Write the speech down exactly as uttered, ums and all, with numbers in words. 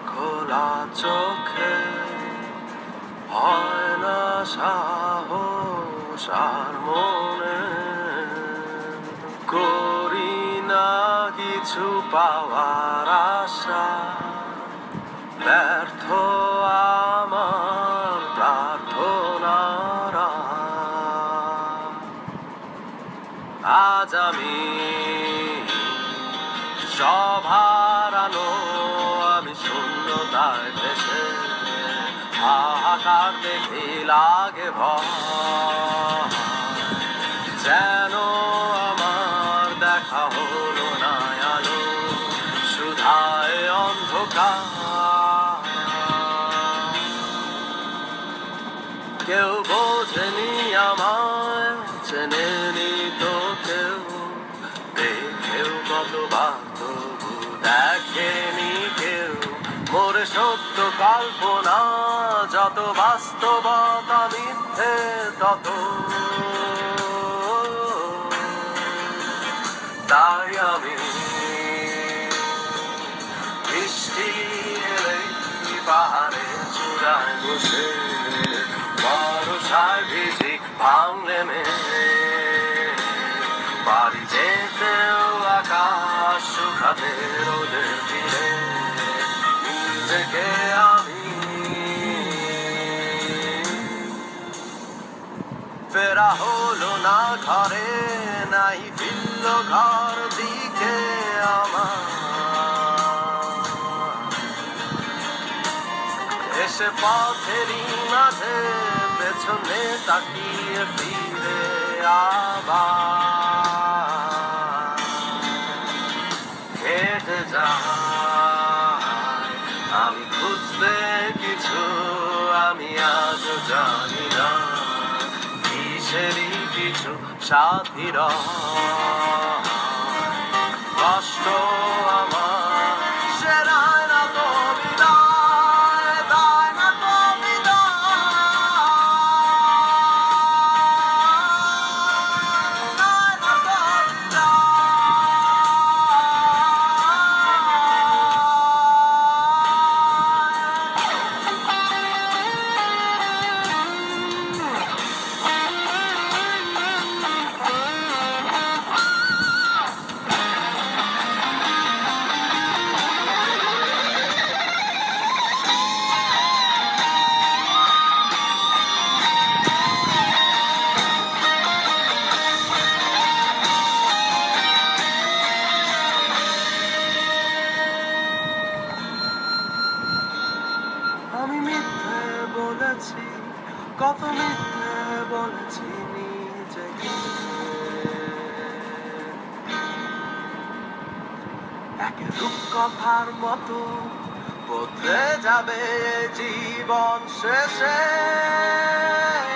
খোলা চোখে হয় না সাহস আর মনে করি না কিছু পাওয়ার আশা ব্যর্থ আমার প্রার্থনারা আজ আমি সব হারানো আমি শূন্যতায় ভেসে হাহাকার দেখি লাগে ভয় যেন আমার দেখা হলো না আলো সুধায় অন্ধকার কেউ বোঝেনি আমায় চেনেনি তো কেউ দেখেও কতবার তবু দেখেনি কেউ মোর সত্য কল্পনা যত বাস্তবতা মিথ্যে তত তাই আমি বৃষ্টি এলেই পাহাড়ে চূড়ায় বসে বর্ষায় ভিজি ভাঙলে মেয়ে বাড়ি যেতেও আকাশ শুকাতে রোদের তীরে নিজেকে আমি ফেরা হলো না ঘরে নাই ফিরল ঘর দিকে আমার এসে পথেরই মাঝে পেছনে তাকিয়ে ফিরে আবার হেঁটে যায় আমি খুঁজতে কিছু আমি আজও জানি না কিসেরই কিছু সাথীর কষ্ট আমার সেরায় না তো বিদায় দায় না তো কত মিথ্যে বলেছি নিজেকে এক রূপকথার মতো বদলে যাবে জীবন শেষে